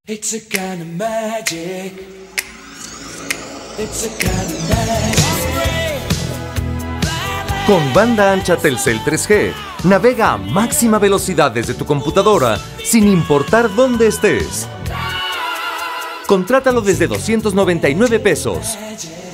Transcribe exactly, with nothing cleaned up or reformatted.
It's a kind of magic. It's a kind of magic. Con banda ancha Telcel tres G, navega a máxima velocidad desde tu computadora sin importar dónde estés. Contrátalo desde doscientos noventa y nueve pesos.